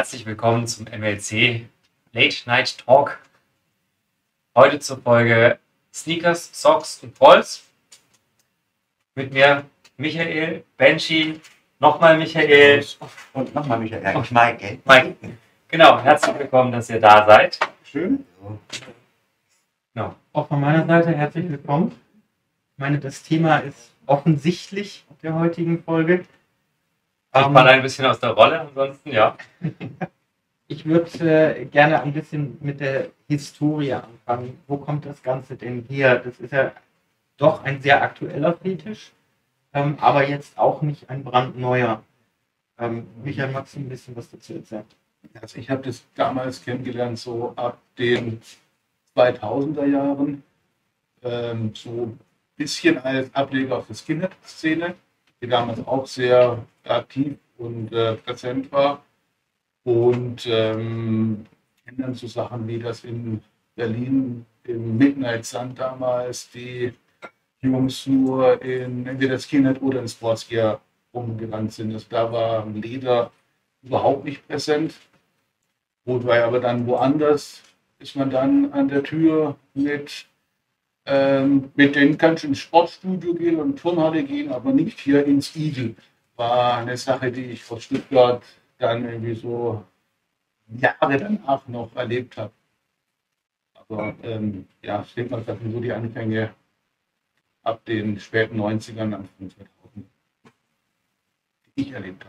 Herzlich willkommen zum MLC Late Night Talk. Heute zur Folge Sneakers, Socks und Balls. Mit mir Michael, Benji, nochmal Michael und nochmal Michael. Ja, Mike. Mike. Genau, herzlich willkommen, dass ihr da seid. Schön. Genau. Auch von meiner Seite herzlich willkommen. Ich meine, das Thema ist offensichtlich der heutigen Folge. Ich falle ein bisschen aus der Rolle, ansonsten ja. Ich würde gerne ein bisschen mit der Historie anfangen. Wo kommt das Ganze denn her? Das ist ja doch ein sehr aktueller Fetisch, aber jetzt auch nicht ein brandneuer. Michael, magst du ein bisschen was dazu erzählen? Also ich habe das damals kennengelernt, so ab den 2000er Jahren, so ein bisschen als Ableger auf der Skinhead-Szene, die damals auch sehr aktiv und präsent war. Und kennen dann so Sachen wie das in Berlin im Midnight Sun damals, die Jungs nur in entweder Skinhead oder in Sportsgear rumgerannt sind. Also da war Leder überhaupt nicht präsent. Wobei aber dann woanders ist man dann an der Tür mit denen kannst du ins Sportstudio gehen und Turnhalle gehen, aber nicht hier ins Igel. War eine Sache, die ich aus Stuttgart dann irgendwie so Jahre danach noch erlebt habe. Aber ja, ich denke mal, das sind so die Anfänge ab den späten 90ern, Anfang 2000, die ich erlebt habe.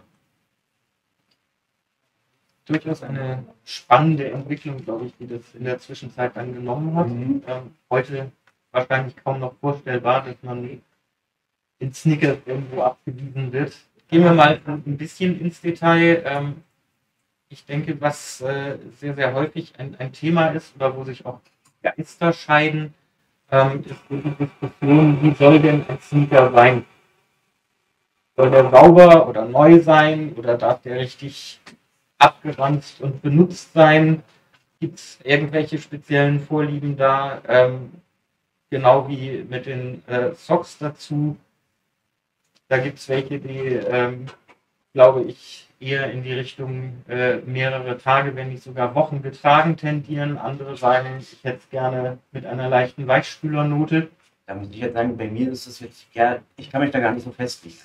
Durchaus eine spannende Entwicklung, glaube ich, die das in der Zwischenzeit dann genommen hat. Heute wahrscheinlich kaum noch vorstellbar, dass man in Sneakers irgendwo abgewiesen wird. Gehen wir mal ein bisschen ins Detail. Ich denke, was sehr, sehr häufig ein Thema ist oder wo sich auch Geister scheiden, ist die Diskussion, wie soll denn ein Sneaker sein? Soll der sauber oder neu sein oder darf der richtig abgeranzt und benutzt sein? Gibt es irgendwelche speziellen Vorlieben da? Genau wie mit den Socks dazu. Da gibt es welche, die, glaube ich, eher in die Richtung mehrere Tage, wenn nicht sogar Wochen getragen tendieren. Andere sagen, ich hätte es gerne mit einer leichten Weichspülernote. Da muss ich jetzt sagen, bei mir ist es jetzt, ja, ich kann mich da gar nicht so festlegen.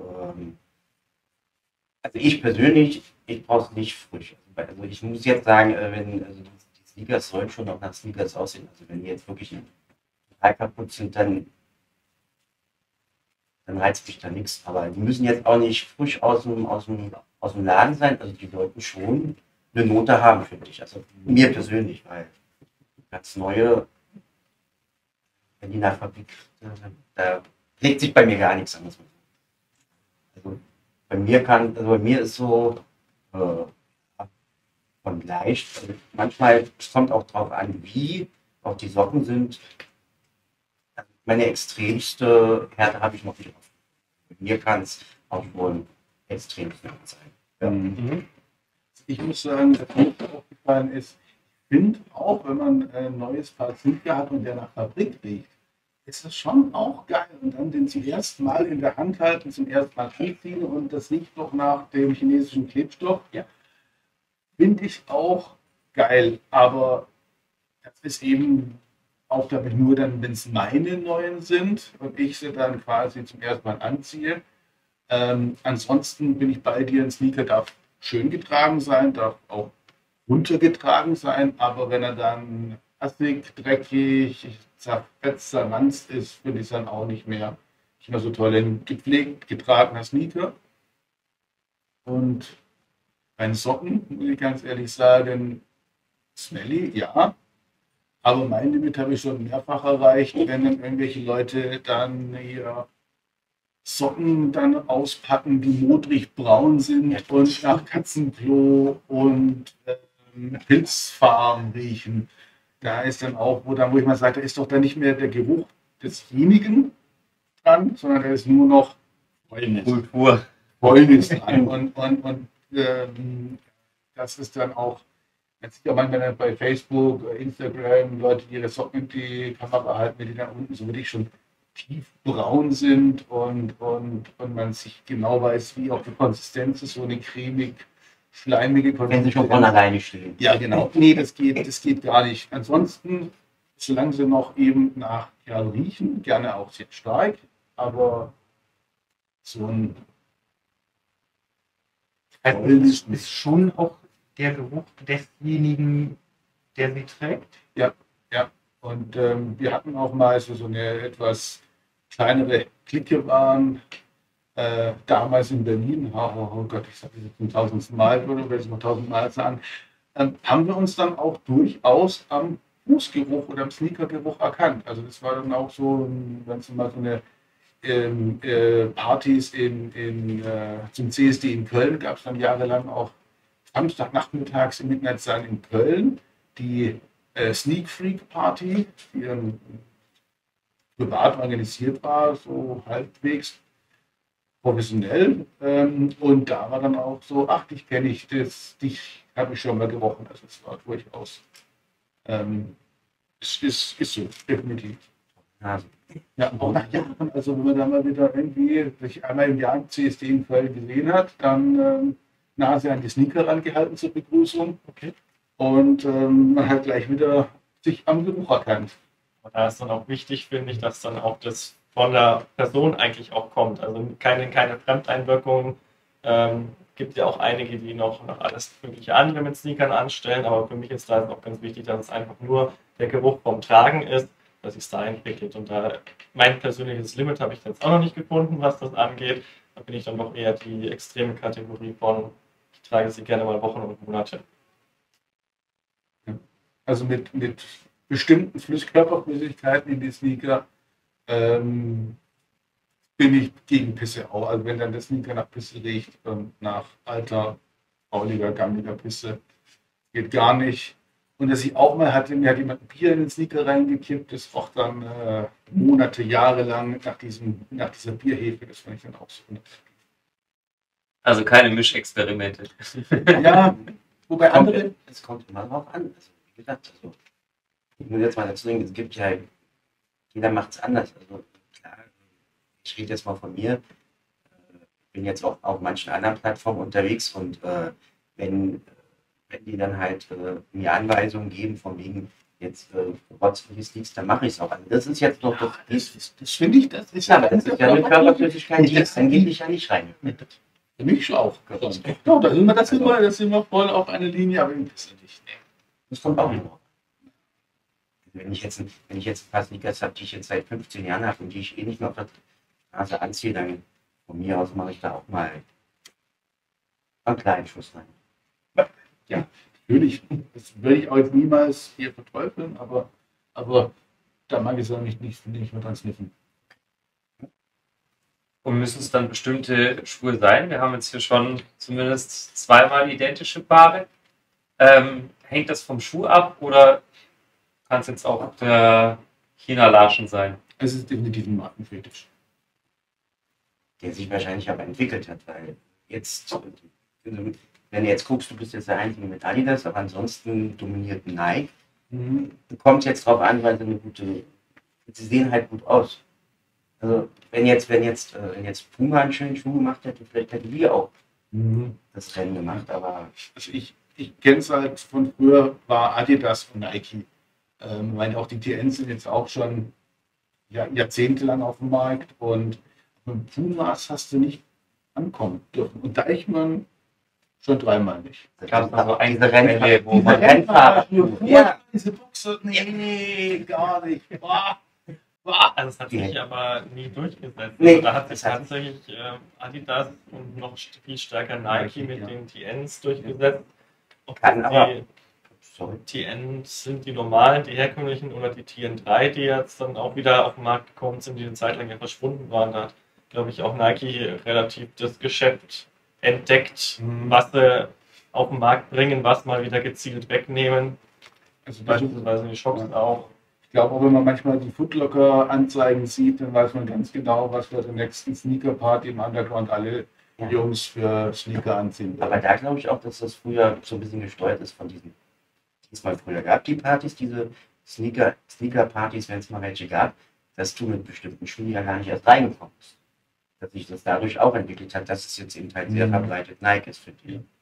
Also ich persönlich, ich brauche es nicht frisch. Also ich muss jetzt sagen, also die Sneakers sollen schon auch nach Sneakers aussehen. Also wenn die jetzt wirklich total kaputt sind, dann reizt mich da nichts. Aber die müssen jetzt auch nicht frisch aus dem Laden sein. Also die sollten schon eine Note haben, finde ich. Also mir persönlich, weil ganz neue, wenn die nach Fabrik, da legt sich bei mir gar nichts an. Also bei mir ist so von leicht. Also manchmal kommt auch drauf an, wie auch die Socken sind. Meine extremste Härte habe ich noch nicht offen. Mit mir kann es auch schon extrem sein. Ja. Ich muss sagen, was mir aufgefallen ist, ich finde auch, wenn man ein neues Paar Sneaker hat und der nach Fabrik liegt, ist das schon auch geil. Und dann den zum ersten Mal in der Hand halten, zum ersten Mal anziehen und das riecht noch nach dem chinesischen Klebstoff. Ja. Finde ich auch geil. Aber das ist eben auch damit nur dann, wenn es meine neuen sind und ich sie dann quasi zum ersten Mal anziehe. Ansonsten bin ich bei dir, ein Sneaker darf schön getragen sein, darf auch runtergetragen sein, aber wenn er dann assig, dreckig, zerfetzt, zerranzt ist, finde ich es dann auch nicht mehr so toll. Ein gepflegt getragener Sneaker. Und bei den Socken, muss ich ganz ehrlich sagen, smelly, ja. Aber mein Limit habe ich schon mehrfach erreicht, wenn dann irgendwelche Leute dann ihre Socken dann auspacken, die modrig braun sind und nach Katzenklo und Pilzfarben riechen. Da ist dann auch, wo ich mal sage, da ist doch dann nicht mehr der Geruch desjenigen dran, sondern da ist nur noch Kultur. Fäulnis dran. Und das ist dann auch, man sieht ja manchmal bei Facebook, Instagram, Leute, die ihre Socken in die Kamera halten, die dann unten so wirklich schon tiefbraun sind und man sich genau weiß, wie auch die Konsistenz ist, so eine cremig schleimige Wenn sie schon von alleine stehen. Ja, genau. Nee, das geht gar nicht. Ansonsten, solange sie noch eben nach Kerl riechen, gerne auch sehr stark, aber so ein Also es ist schon auch der Geruch desjenigen, der sie trägt. Ja. Und wir hatten auch mal so eine etwas kleinere Clique waren, damals in Berlin, oh Gott, ich sage das jetzt zum tausendsten Mal, oder will ich noch tausendmal sagen, haben wir uns dann auch durchaus am Fußgeruch oder am Sneakergeruch erkannt. Also das war dann auch so, wenn es mal so eine Partys zum CSD in Köln gab es dann jahrelang auch Samstagnachmittags im Midnight Sun in Köln die Sneak Freak Party, die dann privat organisiert war, so halbwegs professionell. Und da war dann auch so, ach, dich kenne ich, dich habe ich schon mal gerochen. Also es war durchaus, es ist so, definitiv. Ja, auch nach Jahren, also wenn man dann mal wieder irgendwie sich einmal im Jahr im CSD in Köln gesehen hat, dann Nase an die Sneaker rangehalten zur Begrüßung. Okay. Und man hat gleich wieder sich am Geruch erkannt. Und da ist dann auch wichtig, finde ich, dass dann auch das von der Person eigentlich auch kommt. Also keine Fremdeinwirkung. Gibt ja auch einige, die noch alles mögliche andere mit Sneakern anstellen, aber für mich ist da auch ganz wichtig, dass es einfach nur der Geruch vom Tragen ist, dass sich da entwickelt. Und da mein persönliches Limit habe ich jetzt auch noch nicht gefunden, was das angeht. Da bin ich dann doch eher die extreme Kategorie von, ich trage sie gerne mal Wochen und Monate. Also mit bestimmten Körperflüssigkeiten in die Sneaker bin ich gegen Pisse auch. Also wenn dann der Sneaker nach Pisse riecht, nach alter, fauliger, gammeliger Pisse, geht gar nicht. Und dass ich auch mal hatte, mir hat jemand ein Bier in den Sneaker reingekippt, das roch dann Monate, Jahre lang nach dieser Bierhefe, das fand ich dann auch so. Also keine Mischexperimente. Ja, wobei andere... Es kommt immer drauf an. Also, wie gesagt, also, ich muss jetzt mal dazu sagen, es gibt ja, jeder macht es anders. Also klar, ich rede jetzt mal von mir. Ich bin jetzt auch auf manchen anderen Plattformen unterwegs und wenn die dann halt mir Anweisungen geben, von wegen jetzt rotzfriges Sneaks, dann mache ich es auch. Also das ist jetzt noch das finde ich, das ist ja, aber das ist ja eine Körperflüssigkeit, die jetzt angeblich ja nicht rein. Für mich auch. Ja, da sind wir voll auf eine Linie, aber das ist nicht. Nee. Das kommt auch noch. Wenn ich jetzt ein paar Sneakers habe, die ich jetzt seit 15 Jahren habe und die ich eh nicht mehr auf der Straße anziehe, dann von mir aus mache ich da auch mal einen kleinen Schuss rein. Ja, natürlich. Das würde ich auch jetzt niemals hier verteufeln, aber da mag ich es auch nicht mehr dran sniffen. Und müssen es dann bestimmte Schuhe sein? Wir haben jetzt hier schon zumindest zweimal identische Paare. Hängt das vom Schuh ab oder kann es jetzt auch der China-Larschen sein? Es ist definitiv ein Markenfetisch. Der sich wahrscheinlich aber entwickelt hat, weil jetzt, wenn du jetzt guckst, du bist jetzt der Einzige mit Adidas, aber ansonsten dominiert Nike. Kommt jetzt drauf an, weil sie sehen halt gut aus. Also wenn jetzt Puma einen schönen Schuh gemacht hätte, vielleicht hätten wir auch das Rennen gemacht, aber... Also ich kenne es halt von früher, war Adidas und Nike. Weil auch die TNs sind jetzt auch schon jahrzehntelang auf dem Markt und mit Pumas hast du nicht ankommen dürfen. Und Deichmann schon dreimal nicht. Da gab es aber also diese Rennfahrer, Diese Rennfahrer, ja, diese Buchse, nee, gar nicht. Boah. Also es hat sich aber nie durchgesetzt. Nee, Also da hat sich das hat- tatsächlich Adidas und noch viel stärker Nike mit den TNs durchgesetzt. Ob Kann die aber- Sorry. TNs sind die normalen, die herkömmlichen oder die TN3, die jetzt dann auch wieder auf den Markt gekommen sind, die eine Zeit lang ja verschwunden waren. Da hat, glaube ich, auch Nike relativ das Geschäft entdeckt, was sie auf den Markt bringen, was mal wieder gezielt wegnehmen. Also Beispielsweise die Schocks auch. ich glaube, auch wenn man manchmal die Footlocker-Anzeigen sieht, dann weiß man ganz genau, was für den nächsten Sneaker-Party im Underground alle Ja. Jungs für Sneaker anziehen. Aber da glaube ich auch, dass das früher so ein bisschen gesteuert ist von diesen, die es mal früher gab, die Partys, diese Sneaker-Partys, wenn es mal welche gab, dass du mit bestimmten Schuhen ja gar nicht erst reingekommen bist. Dass sich das dadurch auch entwickelt hat, dass es jetzt eben halt sehr verbreitet Nike ist für die.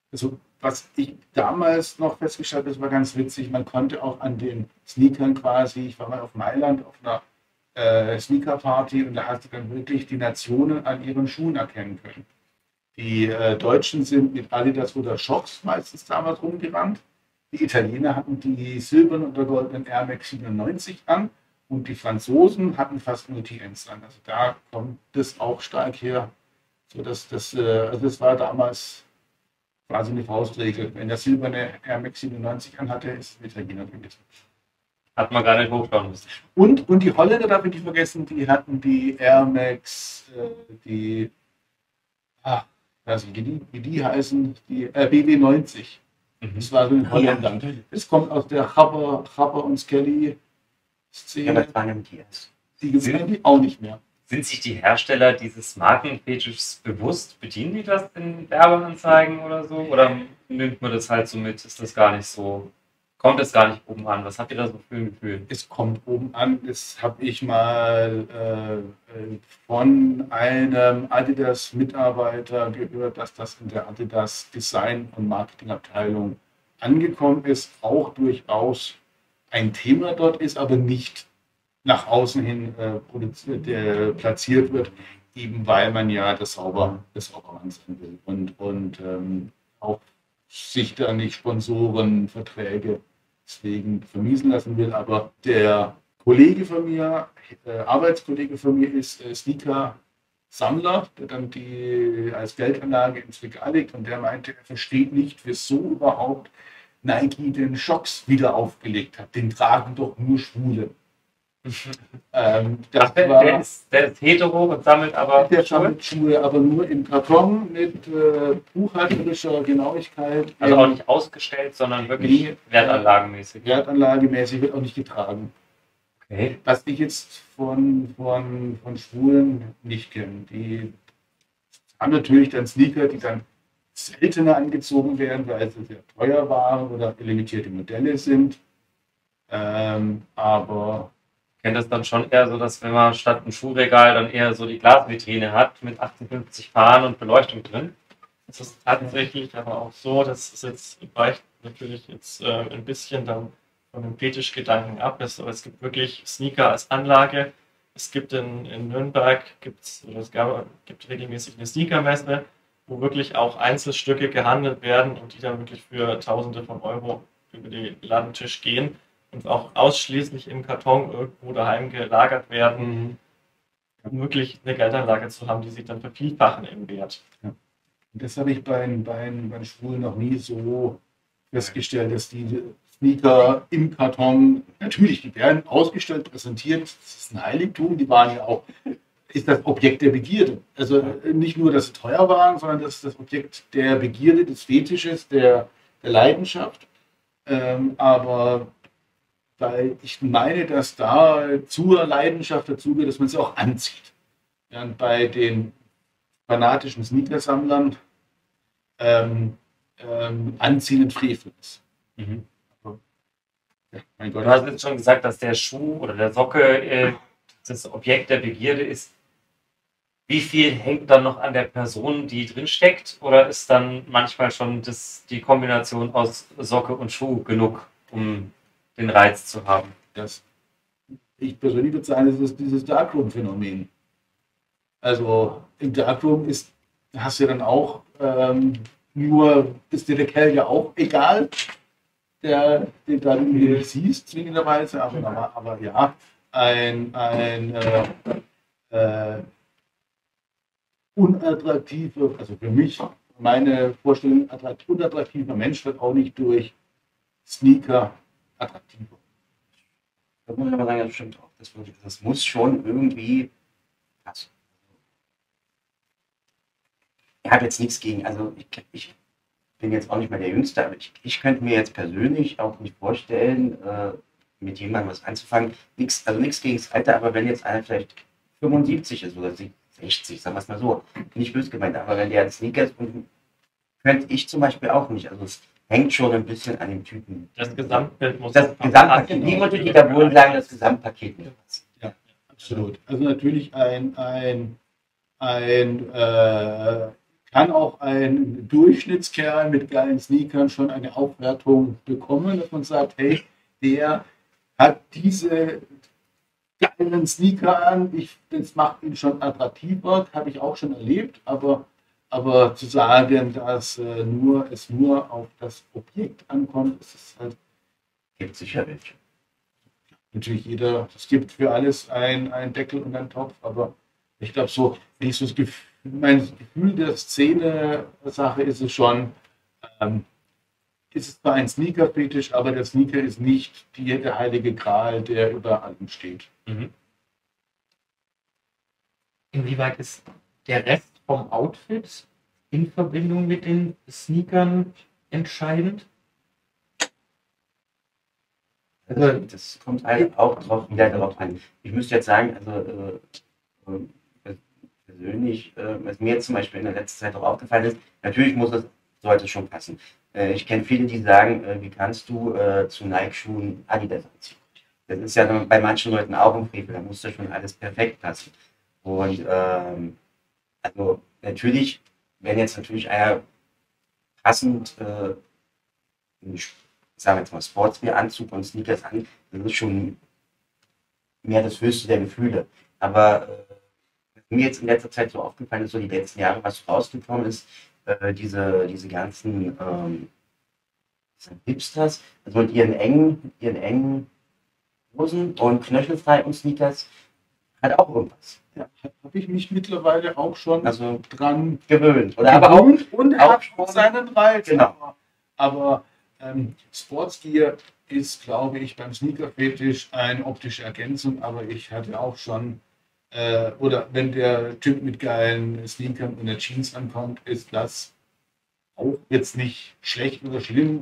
Also, was ich damals noch festgestellt habe, das war ganz witzig, man konnte auch an den Sneakern quasi, ich war mal auf Mailand auf einer Sneaker-Party und da hast du dann wirklich die Nationen an ihren Schuhen erkennen können. Die Deutschen sind mit Adidas oder Shox meistens damals rumgerannt. Die Italiener hatten die silbernen oder goldenen Air Max 97 an und die Franzosen hatten fast nur TNs an. Also da kommt das auch stark her. So dass also das war damals quasi eine Faustregel. Wenn der silberne Air Max 97 anhatte, ist es ein Italiener gewesen. Hat man gar nicht hochschauen müssen. Und die Holländer, darf ich nicht vergessen, die hatten die Air Max, weiß nicht, wie die heißen, die BW 90. Das war so ein Holländer. Ja. Das kommt aus der Chapper und Skelly Szene. Ja, das waren MTS. Die gibt es auch nicht mehr. Sind sich die Hersteller dieses Markenfetisches bewusst? Bedienen die das in Werbeanzeigen oder so? Oder nimmt man das halt so mit? Ist das gar nicht so? Kommt es gar nicht oben an? Was habt ihr da so für ein Gefühl? Es kommt oben an. Das habe ich mal von einem Adidas-Mitarbeiter gehört, dass das in der Adidas Design- und Marketingabteilung angekommen ist. Auch durchaus ein Thema dort ist, aber nicht nach außen hin platziert wird, eben weil man ja das sauber machen will und auch sich da nicht Sponsoren, Verträge deswegen vermiesen lassen will. Aber der Kollege von mir, Arbeitskollege von mir ist Sneaker-Sammler, der dann die als Geldanlage ins Regal legt und der meinte, er versteht nicht, wieso überhaupt Nike den Shox wieder aufgelegt hat. Den tragen doch nur Schwule. Der ist hetero und sammelt aber der sammelt Schuhe, aber nur im Karton mit buchhalterischer Genauigkeit. Also auch nicht ausgestellt, sondern wirklich wertanlagenmäßig. Wertanlagemäßig, wird auch nicht getragen. Okay. Was ich jetzt von Schwulen nicht kenne. Die haben natürlich dann Sneaker, die dann seltener angezogen werden, weil sie sehr teuer waren oder limitierte Modelle sind. Aber Ich kenne das dann schon eher so, dass wenn man statt ein Schuhregal dann eher so die Glasvitrine hat mit 58 Fahnen und Beleuchtung drin. Es ist tatsächlich aber auch so, dass es jetzt weicht natürlich jetzt ein bisschen dann von dem Fetischgedanken ab. Es gibt wirklich Sneaker als Anlage. Es gibt in Nürnberg gibt regelmäßig eine Sneakermesse, wo wirklich auch Einzelstücke gehandelt werden und die dann wirklich für Tausende von Euro über den Ladentisch gehen und auch ausschließlich im Karton irgendwo daheim gelagert werden, um wirklich eine Geldanlage zu haben, die sich dann vervielfachen im Wert. Ja. Und das habe ich bei den Schwulen noch nie so festgestellt, dass die Sneaker im Karton, natürlich, die werden ausgestellt, präsentiert, das ist ein Heiligtum, die waren ja auch, ist das Objekt der Begierde. Also nicht nur, dass sie teuer waren, sondern das ist das Objekt der Begierde, des Fetisches, der Leidenschaft. Aber weil ich meine, dass da zur Leidenschaft dazu gehört, dass man sie auch anzieht. Ja, und bei den fanatischen Sneakersammlern Anziehen ein Frevel ist. Mhm. Ja, mein Gott. Du hast jetzt schon gesagt, dass der Schuh oder der Socke das Objekt der Begierde ist. Wie viel hängt dann noch an der Person, die drin steckt? Oder ist dann manchmal schon die Kombination aus Socke und Schuh genug, um den Reiz zu haben? Ich persönlich würde sagen, das ist dieses Darkroom-Phänomen. Also im Darkroom hast du ja dann auch nur, ist dir der Kerl ja auch egal, den du nicht siehst, zwingenderweise, aber ja, ein unattraktiver, also für mich, meine Vorstellung, unattraktiver Mensch wird auch nicht durch Sneaker attraktiver. Da muss ich aber sagen, das stimmt auch. Das muss schon irgendwie passen. Ich habe jetzt nichts gegen, also ich bin jetzt auch nicht mehr der Jüngste, aber ich könnte mir jetzt persönlich auch nicht vorstellen, mit jemandem was anzufangen. Nichts gegen das Alter, aber wenn jetzt einer vielleicht 75 ist oder 60, sagen wir es mal so, nicht böse gemeint, aber wenn der Sneakers, könnte ich zum Beispiel auch nicht. Also es hängt schon ein bisschen an dem Typen. Das Gesamtbild muss Das Gesamtpaket, wie würde die da wohl sagen, das Gesamtpaket nicht passen. Ja, absolut. Also natürlich ein kann auch ein Durchschnittskerl mit geilen Sneakern schon eine Aufwertung bekommen, dass man sagt, hey, der hat diese geilen Sneaker an, das macht ihn schon attraktiver, habe ich auch schon erlebt, aber zu sagen, dass es nur auf das Objekt ankommt, ist es halt, Gibt sicher welche. natürlich es gibt für alles einen Deckel und einen Topf, aber ich glaube so, wenn ich so mein Gefühl der Szene-Sache ist es schon, ist es zwar ein Sneaker-Fetisch, aber der Sneaker ist nicht der heilige Gral, der über allem steht. Mhm. Inwieweit ist der Rest vom Outfit in Verbindung mit den Sneakern entscheidend? Also das kommt halt auch wieder darauf an. Ich müsste jetzt sagen, also persönlich, was mir jetzt zum Beispiel in der letzten Zeit auch aufgefallen ist, natürlich sollte es schon passen. Ich kenne viele, die sagen, wie kannst du zu Nike-Schuhen Adidas anziehen? Das ist ja bei manchen Leuten auch ein Frevel, da muss das schon alles perfekt passen. Und also natürlich, wenn jetzt natürlich einer passend, sagen wir jetzt mal Sportswear-Anzug und Sneakers an, das ist schon mehr das höchste der Gefühle. Aber was mir jetzt in letzter Zeit so aufgefallen ist, so die letzten Jahre, was rausgekommen ist, diese ganzen Hipsters, also mit ihren engen Hosen und knöchelfrei und Sneakers, hat auch irgendwas. Ja, habe ich mich mittlerweile auch schon Also dran gewöhnt. Oder aber auch, gewöhnt und auch hat schon- seinen Reiz. Genau. Aber Sportsgear ist, glaube ich, beim Sneaker-Fetisch eine optische Ergänzung, aber ich hatte auch schon, oder wenn der Typ mit geilen Sneakern und der Jeans ankommt, ist das auch jetzt nicht schlecht oder schlimm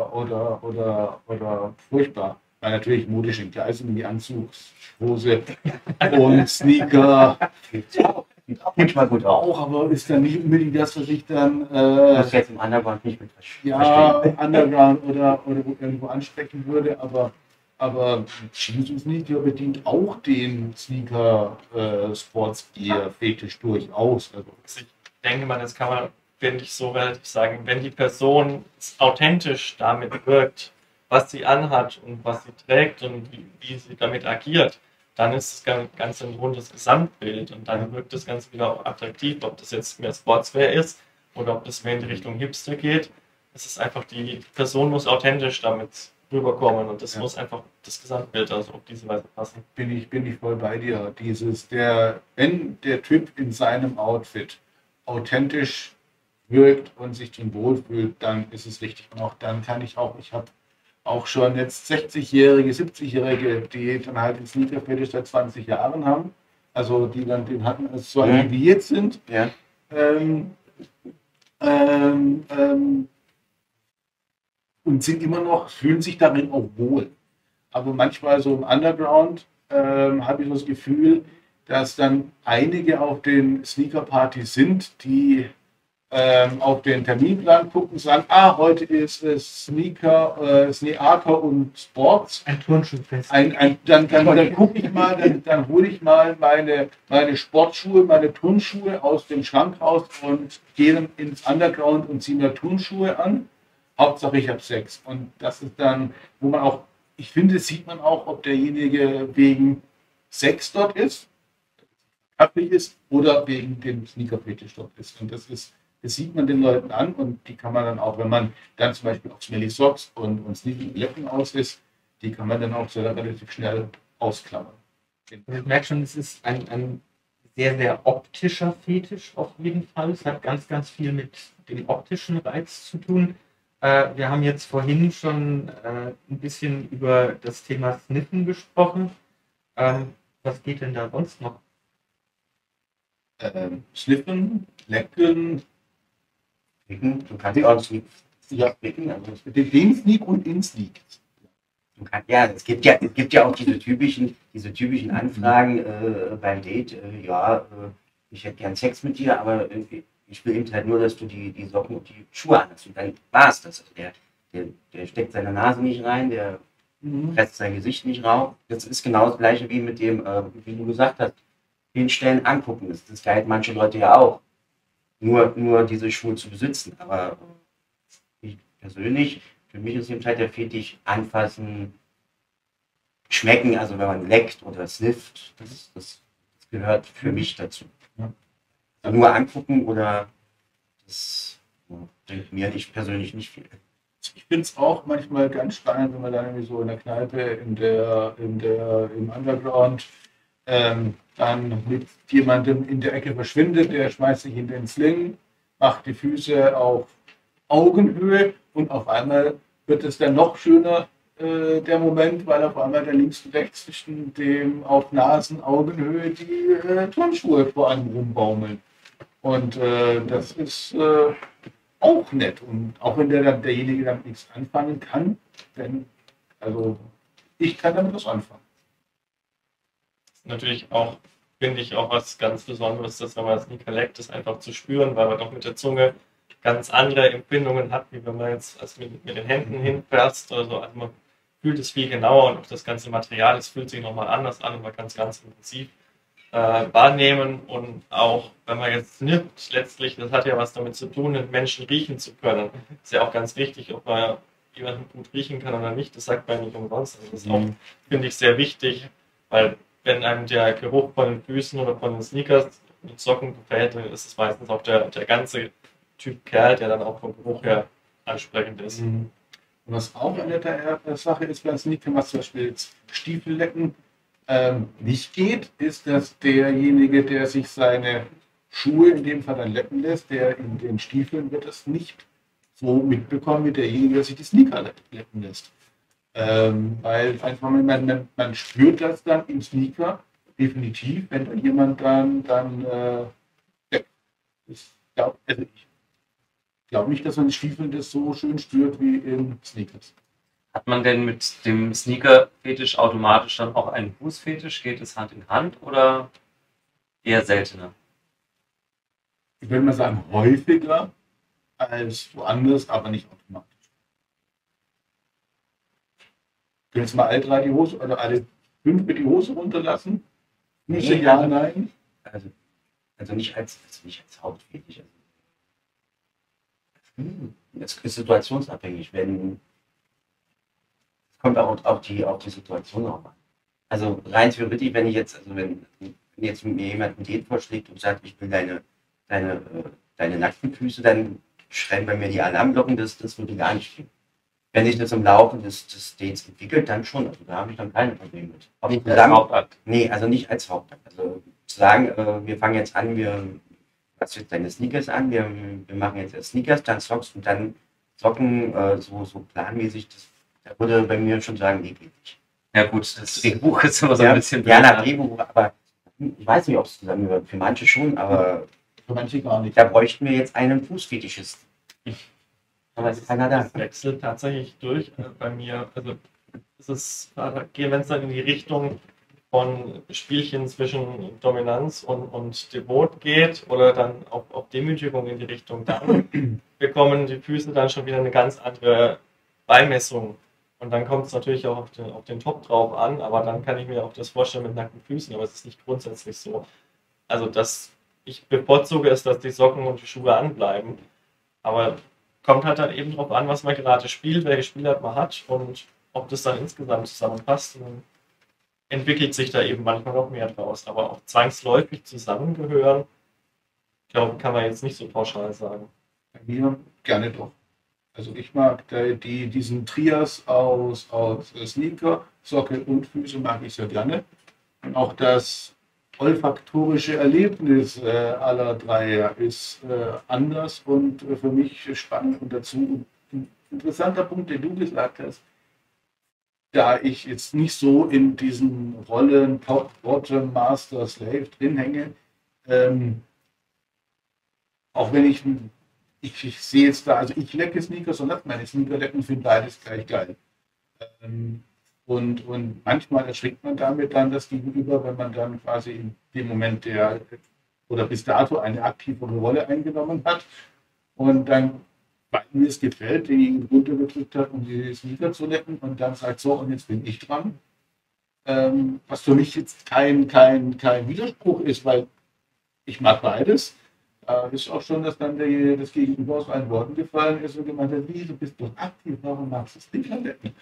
oder furchtbar. Weil natürlich modisch entgleisen wie Anzugshose und Sneaker Sieht auch manchmal gut aus. auch, aber ist dann nicht unbedingt das, was ich dann Muss jetzt im Underground nicht mit ja, verstehen. Underground oder irgendwo ansprechen würde, aber Jeans und Sneaker bedient auch den Sneaker Sportsgear Fetisch durchaus. Also, Ich denke mal, das kann man, finde ich, so relativ sagen, wenn die Person authentisch damit wirkt, was sie anhat und was sie trägt und wie sie damit agiert, dann ist das Ganze ein rundes Gesamtbild und dann wirkt das Ganze wieder auch attraktiv, ob das jetzt mehr Sportswear ist oder ob das mehr in die Richtung Hipster geht. Es ist einfach, die Person muss authentisch damit rüberkommen und das Ja. muss einfach das Gesamtbild also auf diese Weise passen. bin ich voll bei dir. Wenn der Typ in seinem Outfit authentisch wirkt und sich drin wohlfühlt, dann ist es richtig. Und auch dann ich habe auch schon jetzt 60-Jährige, 70-Jährige, die dann halt den Sneaker-Fetisch seit 20 Jahren haben. Also die dann den hatten, also so alt wie wir jetzt sind. Ja. Und sind immer noch, fühlen sich darin auch wohl. Aber manchmal so im Underground habe ich das Gefühl, dass dann einige auf den Sneaker-Partys sind, die auf den Terminplan gucken, sagen, heute ist es Sneaker und Sports. Ein Turnschuhfest. Dann gucke ich mal, dann hole ich mal meine Sportschuhe, meine Turnschuhe aus dem Schrank raus und gehe dann ins Underground und ziehe mir Turnschuhe an. Hauptsache ich habe Sex. Und das ist dann, wo man auch, ich finde, sieht man auch, ob derjenige wegen Sex dort ist, happig ist, oder wegen dem Sneaker-Fetisch dort ist. Und das sieht man den Leuten an und die kann man dann auch, wenn man dann zum Beispiel auf Smelly Socks und Sneaky Leppen aus ist, die kann man dann auch relativ schnell ausklammern. Ich merke schon, es ist ein sehr, sehr optischer Fetisch auf jeden Fall. Es hat ganz, ganz viel mit dem optischen Reiz zu tun. Wir haben jetzt vorhin schon ein bisschen über das Thema Sniffen gesprochen. Was geht denn da sonst noch? Sniffen, lecken, Du kannst auch Sneak picken. Also den Sneak und in Sneak. es gibt ja auch diese typischen Anfragen beim Date. Ich hätte gern Sex mit dir, aber irgendwie, ich will eben halt nur, dass du die Socken und die Schuhe anhast. Und dann war es das. Also der steckt seine Nase nicht rein, der presst sein Gesicht nicht rauf. Das ist genau das gleiche wie mit dem, wie du gesagt hast, hinstellen, angucken. Das geilt manche Leute ja auch. nur diese Schuhe zu besitzen. Aber ich persönlich, für mich ist eben halt der Fetisch anfassen, schmecken, also wenn man leckt oder snifft, das gehört für mich dazu. Ja. Also nur angucken oder das bringt mir persönlich nicht viel. Ich finde es auch manchmal ganz spannend, wenn man dann irgendwie so in der Kneipe, im Underground dann mit jemandem in der Ecke verschwindet, der schmeißt sich in den Sling, macht die Füße auf Augenhöhe und auf einmal wird es dann noch schöner, der Moment, weil auf einmal der links und rechts zwischen dem auf Nasen-Augenhöhe die Turnschuhe vor einem rumbaumeln. Und das ist auch nett. Und auch wenn derjenige damit nichts anfangen kann, denn also ich kann damit was anfangen. Natürlich auch, finde ich, auch was ganz Besonderes, dass wenn man Sneaker leckt, das einfach zu spüren, weil man doch mit der Zunge ganz andere Empfindungen hat, wie wenn man jetzt mit den Händen hinfasst oder so. Also man fühlt es viel genauer und auch das ganze Material, es fühlt sich nochmal anders an und man kann es ganz intensiv wahrnehmen. Und auch wenn man jetzt nippt, letztlich, das hat ja was damit zu tun, den Menschen riechen zu können. Ist ja auch ganz wichtig, ob man jemanden gut riechen kann oder nicht, das sagt man nicht umsonst. Also das ist auch, finde ich, sehr wichtig, weil wenn einem der Geruch von den Füßen oder von den Sneakers und Socken gefällt, dann ist es meistens auch der ganze Typ Kerl, der dann auch vom Geruch her ansprechend ist. Und was auch eine der Sache ist bei Sneakern, was zum Beispiel jetzt Stiefellecken nicht geht, ist, dass derjenige, der sich seine Schuhe in dem Fall dann lecken lässt, der in den Stiefeln wird es nicht so mitbekommen wie derjenige, der sich die Sneaker lecken lässt. Weil einfach man spürt das dann im Sneaker definitiv, wenn da jemand dann ich glaube nicht, dass man in Stiefeln das so schön spürt wie in Sneakers. Hat man denn mit dem Sneaker-Fetisch automatisch dann auch einen Fußfetisch? Geht es Hand in Hand oder eher seltener? Ich würde mal sagen, häufiger als woanders, aber nicht automatisch. Können jetzt mal alle 3 die Hose oder alle 5 mit die Hose runterlassen? Nicht Nee, ja, also- nein. Also nicht als Hauptfetisch. Es ist situationsabhängig, wenn es kommt auch auf die Situation auch an. Also rein theoretisch, wenn jetzt mit mir jemand ein Date vorschlägt und sagt, ich will deine nackten Füße, dann schreien bei mir die Alarmglocken, das würde gar nicht gehen. Wenn sich das im Laufe des Dates entwickelt, dann schon. Also da habe ich dann keine Probleme mit. Ob Nicht zusammen- als Hauptakt. Nee, also nicht als Hauptakt. Also zu sagen, wir fangen jetzt an, was jetzt deine Sneakers an, wir machen jetzt erst Sneakers, dann Socks und dann Socken, so planmäßig, da würde bei mir schon sagen, nee, geht nicht. Ja gut, das Drehbuch ist immer so ein bisschen ja, blöd, nach Drehbuch, aber ich weiß nicht, ob es zusammengehört. Für manche schon, aber Für manche gar nicht. da bräuchten wir jetzt einen Fußfetischisten. Aber ist keiner da. Das wechselt tatsächlich durch bei mir. Also es ist, wenn es dann in die Richtung von Spielchen zwischen Dominanz und Devot geht oder dann auf Demütigung in die Richtung, dann bekommen die Füße dann schon wieder eine ganz andere Beimessung. Und dann kommt es natürlich auch auf den Top drauf an, aber dann kann ich mir auch das vorstellen mit nackten Füßen, aber es ist nicht grundsätzlich so. Also ich bevorzuge es, dass die Socken und die Schuhe anbleiben, aber kommt halt dann eben drauf an, was man gerade spielt, welche Spielart man hat und ob das dann insgesamt zusammenpasst. Und dann entwickelt sich da eben manchmal noch mehr draus, aber auch zwangsläufig zusammengehören, glaube kann man jetzt nicht so pauschal sagen. Bei mir gerne doch. Also ich mag diesen Trias aus Sneaker, Socke und Füße mag ich sehr gerne. Und auch das olfaktorische Erlebnis aller drei ist anders und für mich spannend. Und dazu ein interessanter Punkt, den du gesagt hast, da ich jetzt nicht so in diesen Rollen Top, Bottom, Master, Slave drin hänge, auch wenn ich sehe jetzt da, also ich lecke Sneakers und lasse meine Sneaker lecken, finde beides gleich geil. Und manchmal erschrickt man damit dann das Gegenüber, wenn man dann quasi in dem Moment oder bis dato eine aktivere Rolle eingenommen hat und dann, weil mir es gefällt, denjenigen runtergedrückt hat, um die Sneaker zu lecken und dann sagt so, und jetzt bin ich dran. Was für mich jetzt kein Widerspruch ist, weil ich mag beides. Ist auch schon, dass dann das Gegenüber aus allen Worten gefallen ist und gemeint hat, wie, du bist doch aktiv, warum magst du Sneakerletten?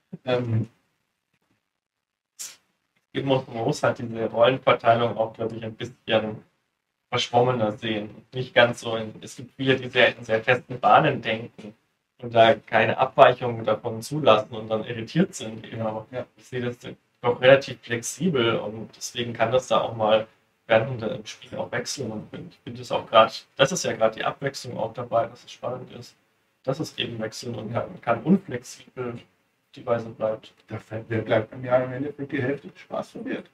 Man muss halt diese Rollenverteilung auch, glaube ich, ein bisschen verschwommener sehen. Nicht ganz so. Es gibt viele, die sehr in sehr festen Bahnen denken und da keine Abweichungen davon zulassen und dann irritiert sind. Eben. Aber ich sehe das doch relativ flexibel und deswegen kann das da auch mal während im Spiel auch wechseln. Und ich finde es auch gerade, das ist ja gerade die Abwechslung auch dabei, dass es spannend ist, dass es eben wechseln und kann unflexibel die Weise bleibt. Der bleibt am Jahr im Endeffekt die Hälfte des Spaß verwehrt.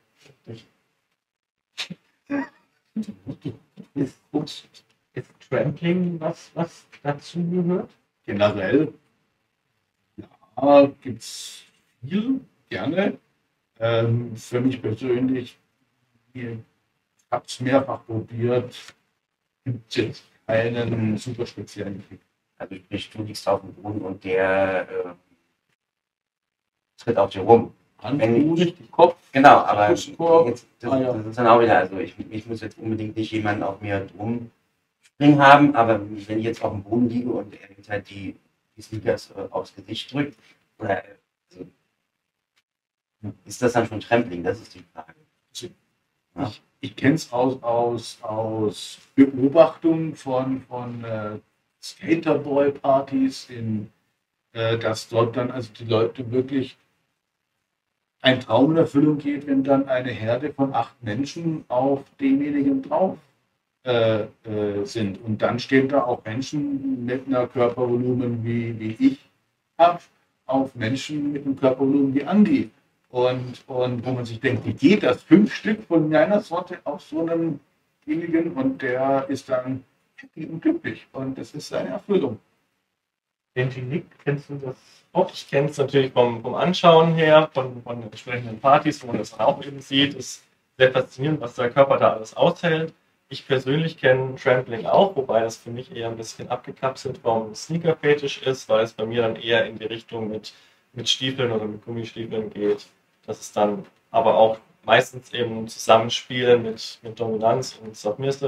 Ist Trampling was dazu gehört? Generell, ja, gibt es viel, gerne. Für mich persönlich, ich habe es mehrfach probiert, gibt es jetzt keinen super speziellen Kick. Also sprich, du liegst auf dem Boden und der tritt auf dir rum. Richtig Kopf. Genau, aber Brustkorb. jetzt, das ist dann auch wieder, also ich muss jetzt unbedingt nicht jemanden auf mir drum springen haben, aber wenn ich jetzt auf dem Boden liege und er jetzt halt die Sneakers aufs Gesicht drückt, oder also, ist das dann schon Trampling? Das ist die Frage. Ja. Ich kenne es aus Beobachtung von Skaterboy-Partys, dass dort dann also die Leute wirklich ein Traum in Erfüllung geht, wenn dann eine Herde von 8 Menschen auf denjenigen drauf sind. Und dann stehen da auch Menschen mit einer Körpervolumen wie ich habe, auf Menschen mit einem Körpervolumen wie Andi. Und wo man sich denkt, wie geht das? 5 Stück von einer Sorte auf so einem denjenigen und der ist dann happy und glücklich. Und das ist seine Erfüllung. Nick, kennst du das auch? Ich kenne es natürlich vom Anschauen her, von entsprechenden Partys, wo man das dann auch eben sieht. Es ist sehr faszinierend, was der Körper da alles aushält. Ich persönlich kenne Trampling auch, wobei das für mich eher ein bisschen abgekapselt vom Sneaker-Fetisch ist, weil es bei mir dann eher in die Richtung mit Stiefeln oder mit Gummistiefeln geht. Das ist dann aber auch meistens eben ein Zusammenspiel mit Dominanz und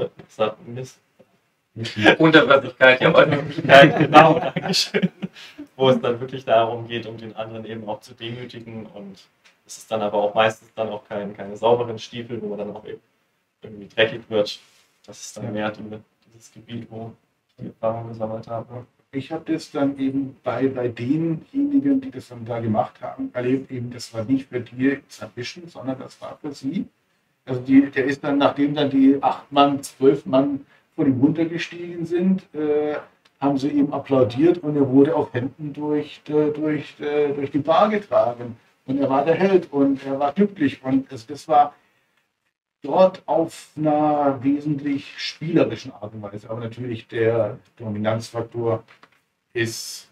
Unterwürfigkeit, ja, Unterwürfigkeit, genau, Dankeschön. Wo es dann wirklich darum geht, um den anderen eben auch zu demütigen und es ist dann aber auch meistens dann auch keine sauberen Stiefel, wo man dann auch eben irgendwie dreckig wird. Das ist dann mehr dieses Gebiet, wo ich die Erfahrung gesammelt habe. Ich habe das dann eben bei denjenigen, die das dann da gemacht haben, erlebt, eben das war nicht für die Submission, sondern das war für sie. Also der ist dann, nachdem dann die 8 Mann, 12 Mann von ihm runtergestiegen sind, haben sie ihm applaudiert und er wurde auf Händen durch die Bar getragen. Und er war der Held und er war glücklich. Und das war dort auf einer wesentlich spielerischen Art und Weise. Aber natürlich der Dominanzfaktor ist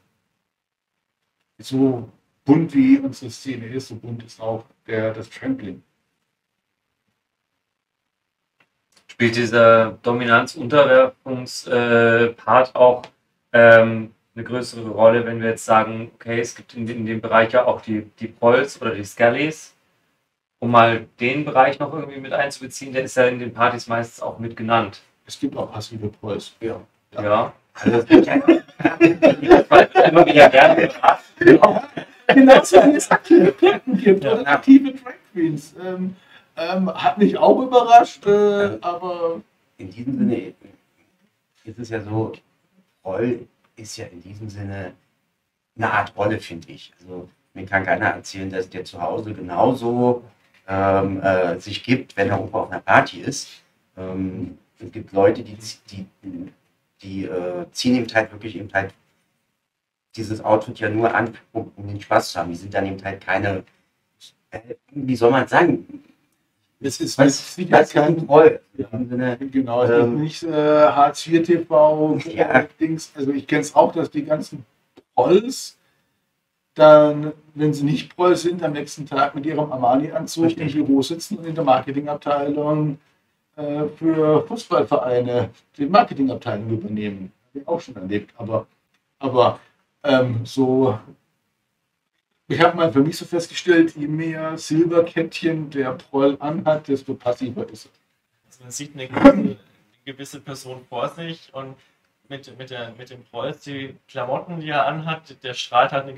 so bunt wie unsere Szene ist, so bunt ist auch das Trampling. Spielt dieser Dominanz-Unterwerfungs-Part auch eine größere Rolle, wenn wir jetzt sagen, okay, es gibt in dem Bereich ja auch die Prols oder die Skellies, um mal den Bereich noch irgendwie mit einzubeziehen, der ist ja in den Partys meistens auch mit genannt. Es gibt auch passive Prols. Ja. Ja. Also, das ist immer wieder gerne gefragt. Genau, wenn es aktive Platten gibt oder aktive Drag Queens. Hat mich auch überrascht, aber... In diesem Sinne ist es ja so, Roll ist ja in diesem Sinne eine Art Rolle, finde ich. Also mir kann keiner erzählen, dass der zu Hause genauso sich gibt, wenn er irgendwo auf einer Party ist. Es gibt Leute, die ziehen eben halt wirklich eben halt dieses Outfit ja nur an, um den Spaß zu haben. Die sind dann eben halt keine, wie soll man sagen, es ist kein Roll. Ja, genau, es ist nicht Hartz IV TV, Dings. Also ich kenne es auch, dass die ganzen Prolls dann, wenn sie nicht Proll sind, am nächsten Tag mit ihrem Armani-Anzug im Büro sitzen und in der Marketingabteilung für Fußballvereine die Marketingabteilung übernehmen. Habe ich auch schon erlebt. Aber so, ich habe mal für mich so festgestellt, je mehr Silberkettchen der Proll anhat, desto passiver ist er. Also man sieht eine gewisse Person vor sich und mit dem Prolls, die Klamotten, die er anhat, der strahlt halt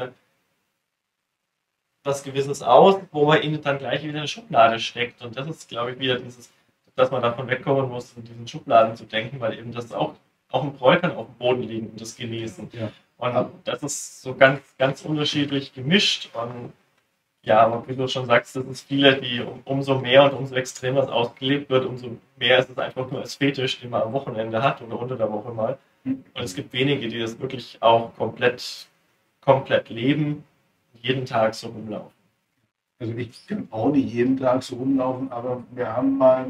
was Gewisses aus, wo man ihn dann gleich wieder in eine Schublade steckt. Und das ist, glaube ich, wieder dass man davon wegkommen muss, in diesen Schubladen zu denken, weil eben das auch ein Proll kann auf dem Boden liegen und das genießen. Ja. Und das ist so ganz, ganz unterschiedlich gemischt. Und ja, aber wie du schon sagst, das ist viele, die umso mehr und umso extremer es ausgelebt wird, umso mehr ist es einfach nur als Fetisch, den man am Wochenende hat oder unter der Woche mal. Und es gibt wenige, die das wirklich auch komplett leben, jeden Tag so rumlaufen. Also ich kann auch nicht jeden Tag so rumlaufen, aber wir haben mal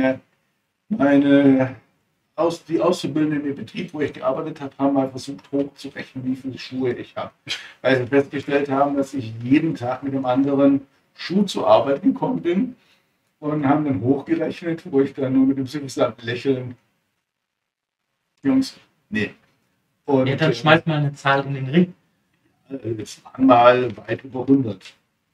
die Auszubildenden im Betrieb, wo ich gearbeitet habe, haben mal versucht hochzurechnen, wie viele Schuhe ich habe. Weil sie festgestellt haben, dass ich jeden Tag mit einem anderen Schuh zur Arbeit gekommen bin und haben dann hochgerechnet, wo ich dann nur mit dem suffisanten Lächeln, Jungs, nee. Und, Ja, dann schmeißt mal eine Zahl in den Ring. es waren mal weit über 100.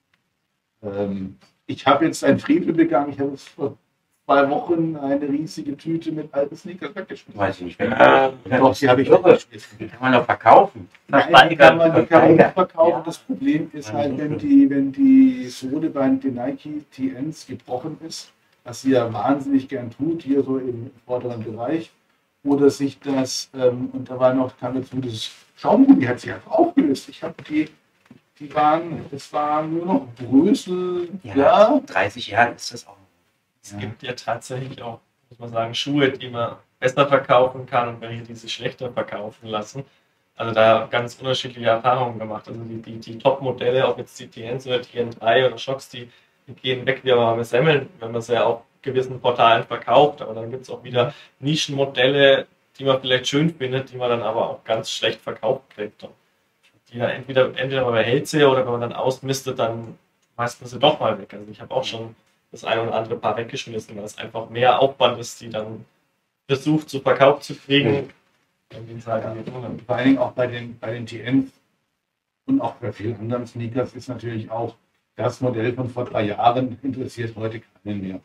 Ich habe jetzt ein Frevel begangen. Ich habe jetzt vor 2 Wochen eine riesige Tüte mit alten Sneakers weggeschmissen. Weiß ich nicht. Doch, die habe ich irre. weggeschmissen. Die kann man doch verkaufen. Nein, die kann man nicht verkaufen. Ja. Das Problem ist halt, Ja. wenn die Sohle bei den Nike TNs gebrochen ist, was sie ja wahnsinnig gern tut, hier so im vorderen Bereich, oder sich das, und da war noch, kam dazu, das Schaumgummi hat sich einfach aufgelöst. Ich habe es waren nur noch Brösel, Ja, 30 Jahren ist das auch. Es gibt ja tatsächlich auch, muss man sagen, Schuhe, die man besser verkaufen kann und welche, die sich schlechter verkaufen lassen. Also da ganz unterschiedliche Erfahrungen gemacht. Also die Top-Modelle, ob jetzt die TNs oder TN3 oder Shocks, die gehen weg wie warme Semmeln, wenn man sie ja auf gewissen Portalen verkauft. Aber dann gibt es auch wieder Nischenmodelle, die man vielleicht schön findet, die man dann aber auch ganz schlecht verkauft kriegt. Und die dann entweder man behält sie oder wenn man dann ausmistet, dann schmeißt man sie doch mal weg. Also ich habe auch schon das eine oder andere Paar weggeschmissen, weil es einfach mehr Aufwand ist, die dann versucht zu Verkauf zu kriegen. Vor allen Dingen auch bei den TNs und auch bei vielen anderen Sneakers ist natürlich auch das Modell von vor 3 Jahren interessiert heute keinen mehr.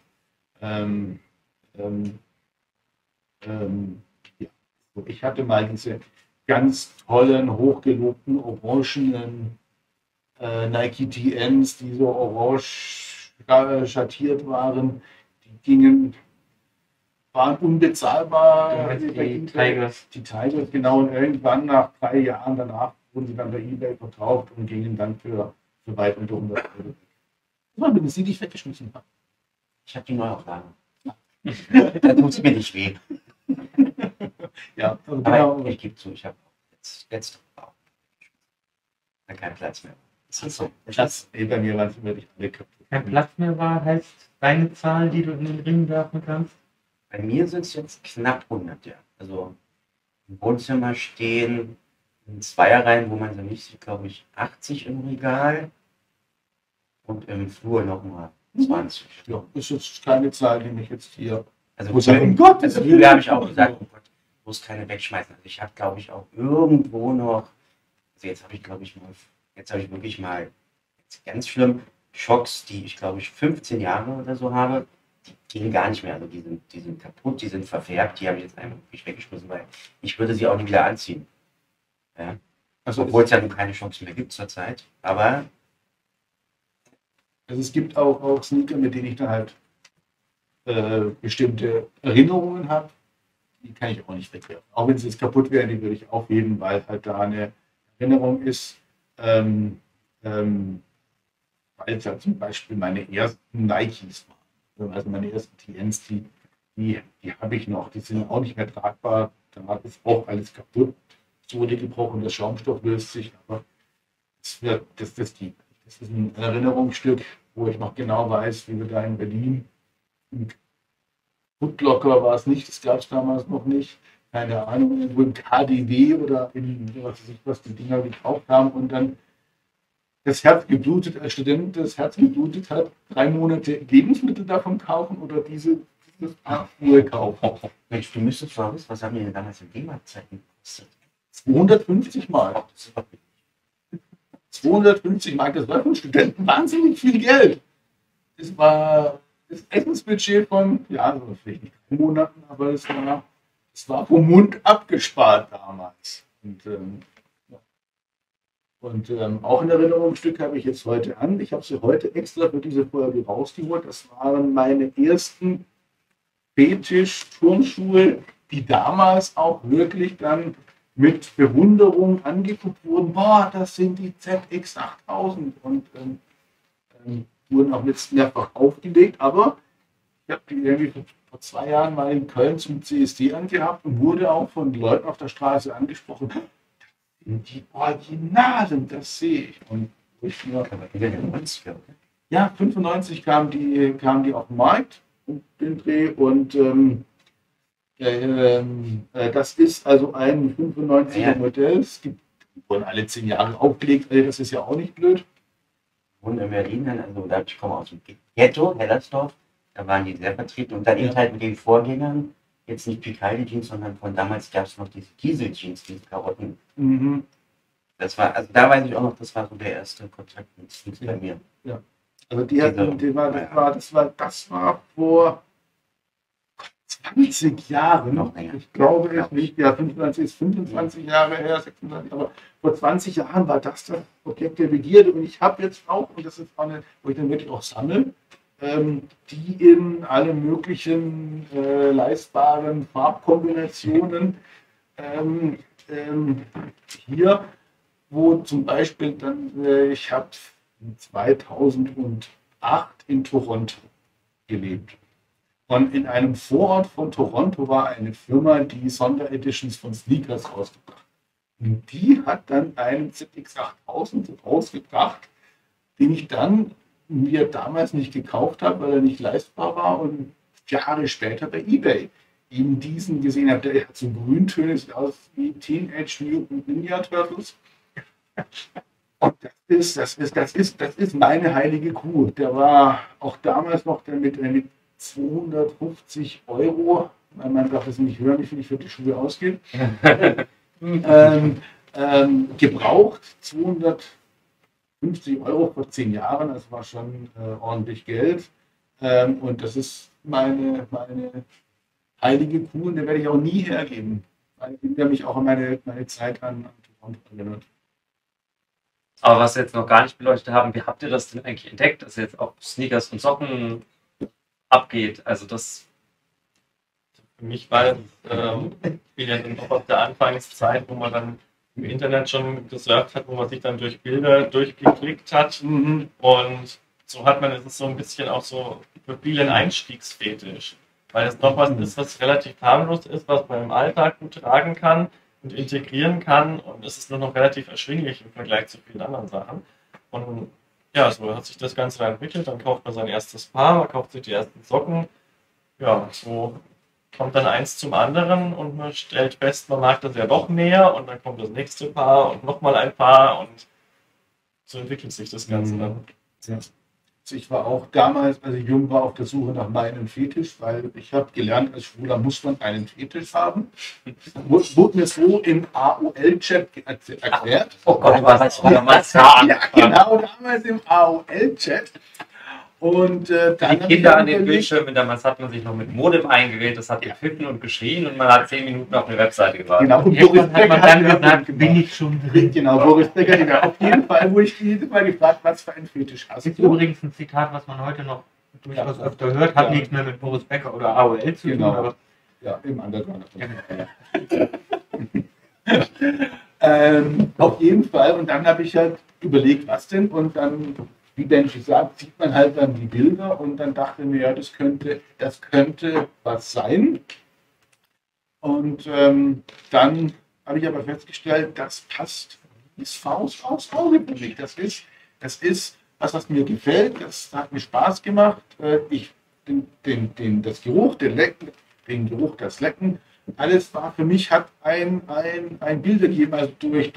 Ja. So, ich hatte mal diese ganz tollen, hochgelobten, orangenen Nike TNs, die so orange schattiert waren. Die waren unbezahlbar. Die Tigers. Die Tigers, genau. Und irgendwann nach 3 Jahren danach wurden sie dann bei eBay verkauft und gingen dann für weit unter 100 Euro weg. Das waren die, die ich weggeschmissen habe. Ich habe die Neuauflage. Da tut es mir nicht weh. Ja, also Aber genau. ich gebe zu, ich habe jetzt keinen Platz mehr. Das ist so. Bei mir waren es wirklich alle kaputt. Kein Platz mehr war, heißt deine Zahl, die du in den Ring werfen kannst? Bei mir sind es jetzt knapp 100, ja. Also im Wohnzimmer stehen in Zweierreihen, wo man sie nicht sieht, glaube ich, 80 im Regal. Und im Flur nochmal 20. Ja, ist jetzt keine Zahl, die mich jetzt hier. Also Wo sagen, um Gottes Willen. früher habe ich auch gesagt, oh Gott, ich muss keine wegschmeißen. Also ich habe, glaube ich, auch irgendwo noch, also jetzt habe ich, glaube ich, wirklich mal, jetzt ganz schlimm, Schocks, die ich, glaube ich, 15 Jahre oder so habe, die gehen gar nicht mehr. Also die sind kaputt, die sind verfärbt, die habe ich jetzt einfach wirklich weggeschmissen, weil ich würde sie auch nicht wieder anziehen. Ja? Also Obwohl es ja nun keine Schocks mehr gibt zurzeit. Aber also es gibt auch Sneaker, mit denen ich dann halt bestimmte Erinnerungen habe. Die kann ich auch nicht wegwerfen. Auch wenn sie jetzt kaputt wären, die würde ich aufheben, weil halt da eine Erinnerung ist. Weil es ja zum Beispiel meine ersten Nikes waren. Also meine ersten TNs, die habe ich noch. Die sind auch nicht mehr tragbar. Da ist auch alles kaputt. Sohle gebrochen, der Schaumstoff löst sich. Aber das ist ein Erinnerungsstück, wo ich noch genau weiß, wie wir da in Berlin, im Footlocker war es nicht, das gab es damals noch nicht, keine Ahnung, irgendwo im KDW oder in was die Dinger gekauft haben und dann das Herz geblutet, als Student das Herz geblutet hat, 3 Monate Lebensmittel davon kaufen oder dieses Paar Schuhe kaufen. Mensch, du müsstest mal wissen, was haben die denn damals in D-Mark-Zeiten gekostet? 250 Mal. Das ist doch 250 Mark, das war für einen Studenten wahnsinnig viel Geld. Das war das Essensbudget von, ja, so vielleicht nicht Monaten, aber es war vom Mund abgespart damals. Auch in Erinnerungsstück habe ich jetzt heute an. Ich habe sie heute extra für diese Folge rausgeholt. Das waren meine ersten Fetisch-Turnschuhe, die damals auch wirklich dann mit Bewunderung angeguckt wurden. Boah, das sind die ZX 8000 und wurden auch jetzt mehrfach aufgelegt. Aber ich habe die irgendwie vor 2 Jahren mal in Köln zum CSD angehabt und wurde auch von Leuten auf der Straße angesprochen. Die Originalen, das sehe ich. Und ich mir, ja, 95 kamen die auf den Markt und den Dreh und das ist also ein 95er Modell. Es wurden alle 10 Jahre aufgelegt, das ist ja auch nicht blöd. Und in Berlin, also ich komme aus dem Ghetto, Hellersdorf, da waren die sehr vertreten und dann eben halt mit den Vorgängern, jetzt nicht Picaldi Jeans, sondern von damals gab es noch diese Diesel Jeans, diese Karotten. Mhm. Das war, also da weiß ich auch noch, das war so der erste Kontakt mit Jeans bei mir. Ja. Also das war vor 20 Jahren. Noch länger. Ich glaube es nicht, ja, 25 ist 25 Jahre her, 26, aber vor 20 Jahren war das Objekt der Begierde und ich habe jetzt auch, und das ist eine, wo ich dann wirklich auch sammle, die in alle möglichen leistbaren Farbkombinationen hier, wo zum Beispiel dann, ich habe 2008 in Toronto gelebt. Und in einem Vorort von Toronto war eine Firma, die Sondereditions von Sneakers rausgebracht. Und die hat dann einen ZX8000 rausgebracht, den ich dann mir damals nicht gekauft habe, weil er nicht leistbar war und Jahre später bei eBay eben diesen gesehen habe. Der hat so Grüntöne, sieht aus wie Teenage Mutant Ninja Turtles. Und das ist meine heilige Kuh. Der war auch damals noch mit 250 €, man darf es nicht hören, wie viel ich für die Schuhe ausgebe, gebraucht, 250 € vor 10 Jahren, das war schon ordentlich Geld. Und das ist meine heilige Kuh und der werde ich auch nie hergeben. Weil der mich auch an meine Zeit an Toronto erinnert. Aber was wir jetzt noch gar nicht beleuchtet haben, wie habt ihr das denn eigentlich entdeckt, dass jetzt auch Sneakers und Socken abgeht? Also das. Für mich war es wieder noch auf der Anfangszeit, wo man dann im Internet schon gesurft hat, wo man sich dann durch Bilder durchgeklickt hat. Und so hat man, es ist so ein bisschen auch so für viele ein Einstiegsfetisch. Weil es doch was ist, was relativ harmlos ist, was man im Alltag gut tragen kann und integrieren kann. Und es ist nur noch relativ erschwinglich im Vergleich zu vielen anderen Sachen. Und ja, so hat sich das Ganze dann entwickelt. Dann kauft man sein erstes Paar, man kauft sich die ersten Socken. Ja, so kommt dann eins zum anderen und man stellt fest, man mag das ja doch mehr und dann kommt das nächste Paar und nochmal ein Paar und so entwickelt sich das Ganze dann. Ja. Also ich war auch damals, als ich jung war, auf der Suche nach meinem Fetisch, weil ich habe gelernt, als Schwuler muss man einen Fetisch haben. Wurde mir so im AOL-Chat erklärt. Oh Gott, was war damals da? Ja, genau, damals im AOL-Chat. Und dann die Kinder an den Bildschirmen, damals hat man sich noch mit Modem eingewählt, das hat gepfiffen und geschrien und man hat 10 Minuten auf eine Webseite gewartet. Genau, und Boris Becker hat dann gesagt, bin ich schon drin. Genau, Boris Becker, genau. Auf jeden Fall, wo ich jedes Mal gefragt, was für einen Fetisch hast Das ist du? übrigens ein Zitat, was man heute noch durchaus öfter hört, hat nichts mehr mit Boris Becker oder AOL zu tun. Genau. Aber Ja, im Underground. Auf jeden Fall. Und dann habe ich halt überlegt, was denn? Und dann, wie Benji sagt, sieht man halt dann die Bilder und dann dachte ich mir, ja, das könnte was sein. Und dann habe ich aber festgestellt, das passt, ist Faust aufs Auge für mich. Das ist was mir gefällt, das hat mir Spaß gemacht. Das Geruch, den Geruch, das Lecken, alles war für mich, hat ein Bild gegeben, also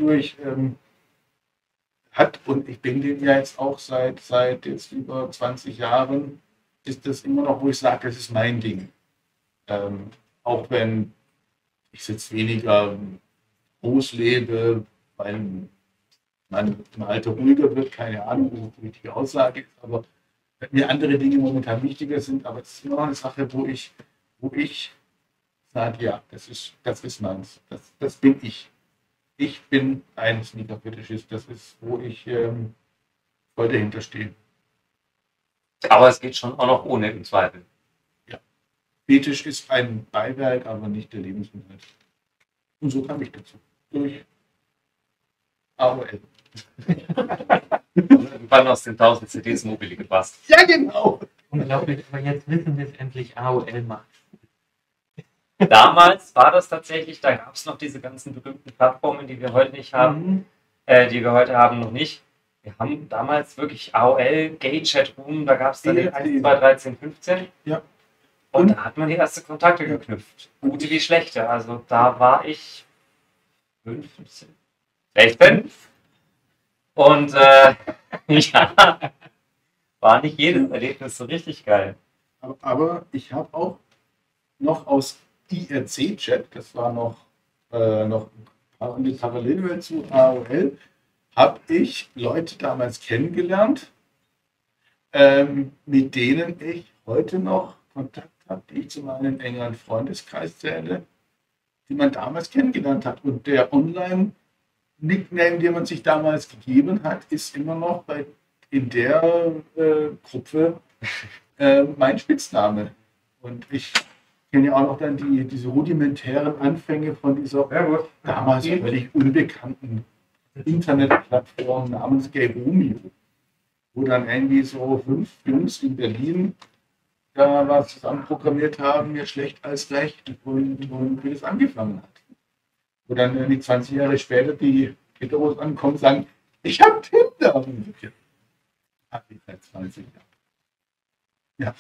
und ich bin den ja jetzt auch seit jetzt über 20 Jahren, ist das immer noch, wo ich sage, das ist mein Ding. Auch wenn ich jetzt weniger groß lebe, weil man im Alter ruhiger wird, keine Ahnung, wo die richtige Aussage ist, aber mir andere Dinge momentan wichtiger sind, aber es ist immer noch eine Sache, wo ich wo ich sage, ja, das ist meins. Das bin ich. Ich bin ein Sneaker-Fetischist. Das ist, wo ich voll dahinter stehe. Aber es geht schon auch noch ohne im Zweifel. Fetisch ist ein Beiwerk, aber nicht der Lebensinhalt. Und so kam ich dazu. Durch AOL. Irgendwann aus den 1000 CDs Mobile gepasst. Ja, genau. Unglaublich, aber jetzt wissen wir es endlich, AOL macht. Damals war das tatsächlich, da gab es noch diese ganzen berühmten Plattformen, die wir heute nicht haben, die wir heute haben, noch nicht. Wir haben damals wirklich AOL, Gay Chat Room, da gab es dann den 1, 2, 13, 15. Ja. Und da hat man die ersten Kontakte geknüpft. Gute wie schlechte. Also da war ich 15, 16. Und ja, war nicht jedes Erlebnis so richtig geil. Aber ich habe auch noch aus IRC-Chat, das war noch eine Parallelwelt zu AOL, habe ich Leute damals kennengelernt, mit denen ich heute noch Kontakt habe, die ich zu meinem engeren Freundeskreis zähle, die man damals kennengelernt hat. Und der Online-Nickname, den man sich damals gegeben hat, ist immer noch in der Gruppe mein Spitzname. Und ich kenne ja auch noch dann diese rudimentären Anfänge von dieser damals völlig unbekannten Internetplattform namens Gay Romeo, wo dann irgendwie so 5 Jungs in Berlin da was zusammen programmiert haben, mehr schlecht als recht, und wie das angefangen hat. Wo dann irgendwie 20 Jahre später die Heteros ankommen und sagen, ich habe Tinder. Hab ich seit 20 Jahren. Ja.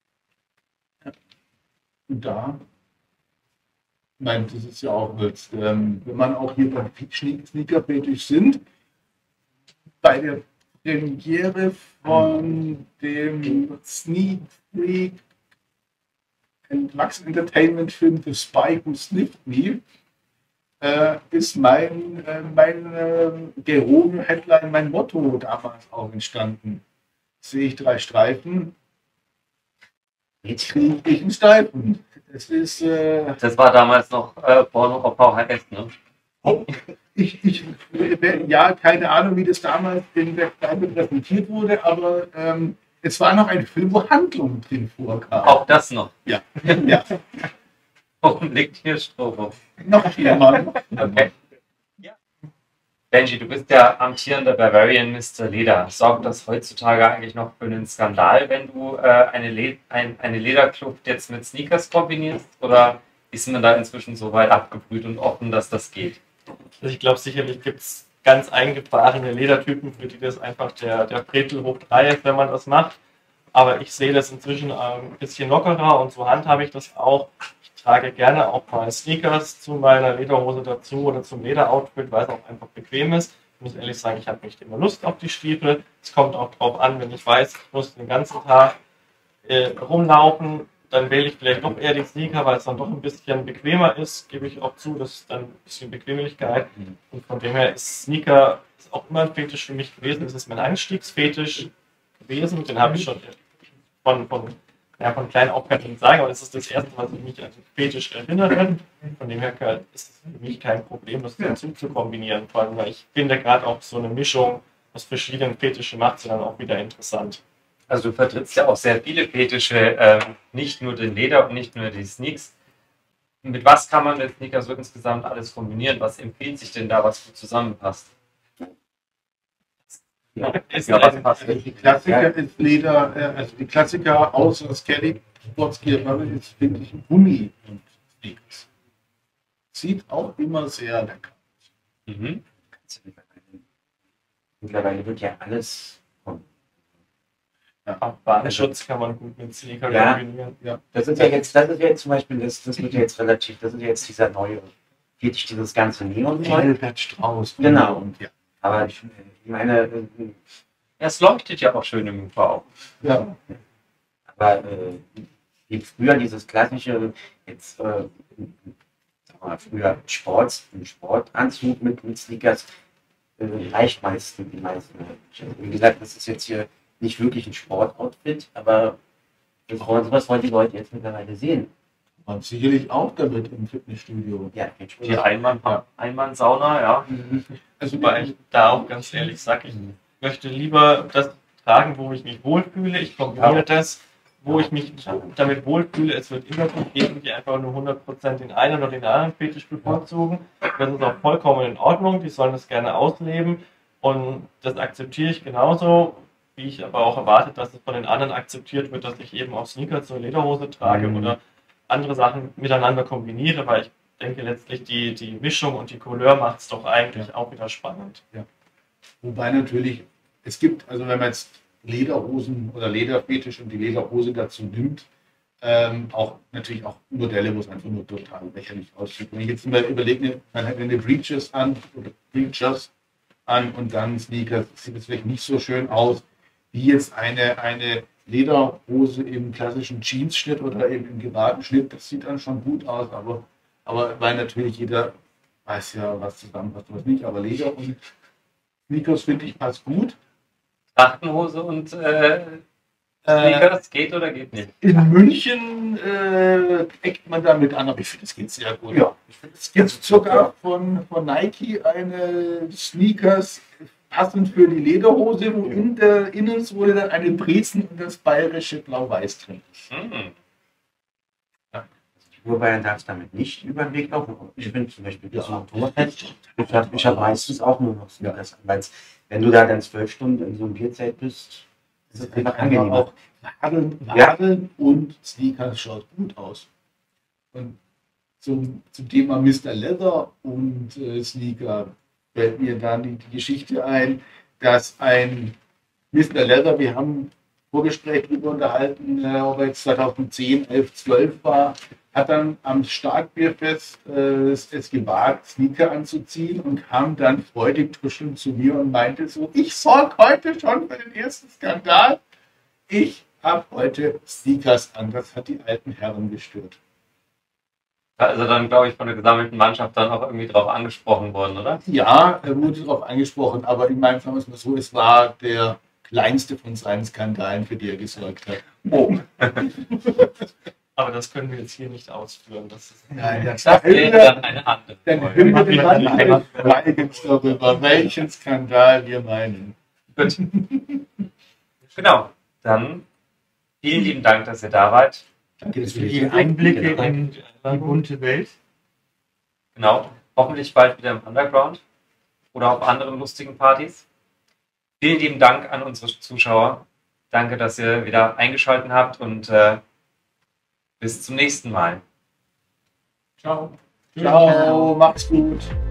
Und da, ich meine, das ist ja auch jetzt, wenn man auch hier beim Sneaker-Fetisch sind, bei der Premiere von dem Sneak Freak and Max Entertainment Film The Spy Who Sniffed Me, ist mein Headline, mein Motto damals auch entstanden. Sehe ich 3 Streifen, jetzt kriege ich einen Streifen. Das war damals noch Porno auf VHS, ne? Ja, keine Ahnung, wie das damals in der Kneipe präsentiert wurde, aber es war noch ein Film, wo Handlung drin vorkam. Auch das noch. Ja. Ja. Warum liegt hier Strom? Noch viermal. Okay. Ja. Benji, du bist der amtierende Bavarian Mr. Leder. Sorgt das heutzutage eigentlich noch für einen Skandal, wenn du eine Lederkluft jetzt mit Sneakers kombinierst? Oder ist man da inzwischen so weit abgebrüht und offen, dass das geht? Also ich glaube, sicherlich gibt es ganz eingefahrene Ledertypen, für die das einfach der Bretel hoch 3 ist, wenn man das macht. Aber ich sehe das inzwischen ein bisschen lockerer und so handhabe ich das auch. Ich trage gerne auch mal Sneakers zu meiner Lederhose dazu oder zum Lederoutfit, weil es auch einfach bequem ist. Ich muss ehrlich sagen, ich habe nicht immer Lust auf die Stiefel. Es kommt auch drauf an, wenn ich weiß, ich muss den ganzen Tag rumlaufen, dann wähle ich vielleicht doch eher die Sneaker, weil es dann doch ein bisschen bequemer ist, gebe ich auch zu, das ist dann ein bisschen Bequemlichkeit. Und von dem her ist Sneaker ist auch immer ein Fetisch für mich gewesen. Es ist mein Einstiegsfetisch gewesen, den habe ich schon von klein auf, kann ich nicht sagen, aber das ist das erste, was ich mich an den Fetisch erinnere. Von dem her ist es für mich kein Problem, das dazu zu kombinieren. Vor allem, weil ich finde, gerade auch so eine Mischung aus verschiedenen Fetischen macht sie dann auch wieder interessant. Also du vertrittst ja auch sehr viele Fetische, nicht nur den Leder und nicht nur die Sneaks. Mit was kann man mit Sneakers so insgesamt alles kombinieren? Was empfiehlt sich denn da, was gut zusammenpasst? Ja. Was passt? Die Klassiker ist Leder, also die Klassiker außer Skelly, Sportsgear, ist, finde ich, Gummi und Sneakers. Sieht auch immer sehr lecker aus. Mhm. Mittlerweile wird ja alles von. Auch Badeschutz kann man gut mit Sneaker Ja. kombinieren. Ja. Das ist ja jetzt zum Beispiel, das wird ja jetzt relativ, das ist ja jetzt dieser neue, Fetisch, dieses ganze Neon-Zeug. Albert Strauß. Genau. Und, ja. Aber ich meine, Es leuchtet ja auch schön im UV. Ja. aber wie früher dieses klassische, jetzt sagen wir mal, früher ein Sportanzug mit Sneakers reicht meistens die meisten. Also, wie gesagt, das ist jetzt hier nicht wirklich ein Sportoutfit, aber sowas wollen die Leute jetzt mittlerweile sehen. Und sicherlich auch damit im Fitnessstudio. Ja, geht schon. Die Einmann-Sauna, ja. Also weil ich da auch ganz ehrlich sage, ich möchte lieber das tragen, wo ich mich wohlfühle. Ich kombiniere das, wo ich mich damit wohlfühle. Es wird immer geben, die einfach nur 100% den einen oder den anderen Fetisch bevorzugen. Das ist auch vollkommen in Ordnung. Die sollen das gerne ausleben. Und das akzeptiere ich genauso, wie ich aber auch erwarte, dass es von den anderen akzeptiert wird, dass ich eben auch Sneaker zur Lederhose trage oder andere Sachen miteinander kombiniere, weil ich denke letztlich die Mischung und die Couleur macht es doch eigentlich auch wieder spannend. Wobei natürlich, es gibt, also wenn man jetzt Lederhosen oder Lederfetisch und die Lederhose dazu nimmt, auch natürlich auch Modelle, wo es einfach nur total lächerlich aussieht. Wenn ich jetzt mal überlege, man hat eine Breeches an oder Breeches an und dann Sneakers, sieht es vielleicht nicht so schön aus, wie jetzt eine Lederhose im klassischen Jeans-Schnitt oder eben im geraden Schnitt. Das sieht dann schon gut aus, aber weil natürlich jeder weiß ja, was zusammenpasst und was nicht, aber Leder und Sneakers finde ich passt gut. Trachtenhose und Sneakers geht oder geht nicht? In München eckt man damit an, aber ich finde, es geht sehr gut. Ja, Es gibt sogar von Nike eine Sneakers passend für die Lederhose, wo in der Innensohle dann eine Brezen und das bayerische Blau-Weiß drin ist. Hm. Wobei darf es damit nicht über den Weg laufen. Ich bin zum Beispiel das Motorrad. Ich hab meistens auch nur noch Sneakers an, weil wenn du da dann 12 Stunden in so einem Bierzelt bist, ist es einfach angenehmer. Auch Wadeln und Sneakers schaut gut aus. Und zum Thema Mr. Leather und Sneaker fällt mir dann die Geschichte ein, dass ein Mr. Leather, wir haben im Vorgespräch darüber unterhalten, ob er jetzt 2010, 11, 12 war, hat dann am Starkbierfest es gewagt, Sneaker anzuziehen und kam dann freudig tuschelnd zu mir und meinte so, ich sorge heute schon für den ersten Skandal. Ich habe heute Sneakers an. Das hat die alten Herren gestört. Also dann, glaube ich, von der gesammelten Mannschaft dann auch irgendwie drauf angesprochen worden, oder? Ja, er wurde darauf angesprochen, aber in meinem Fall ist es so, es war der kleinste von seinen Skandalen, für die er gesorgt hat. Oh. Aber das können wir jetzt hier nicht ausführen. Das ist Nein, Das wäre dann eine andere dann Folge. hören wir den anderen Schweigen darüber, welchen Skandal wir meinen. Gut. Genau. Dann vielen lieben Dank, dass ihr da wart. Danke, dass für wir die hier Einblicke in die bunte Welt. Genau. Hoffentlich bald wieder im Underground oder auf anderen lustigen Partys. Vielen lieben Dank an unsere Zuschauer. Danke, dass ihr wieder eingeschaltet habt und bis zum nächsten Mal. Ciao. Ciao, macht's gut.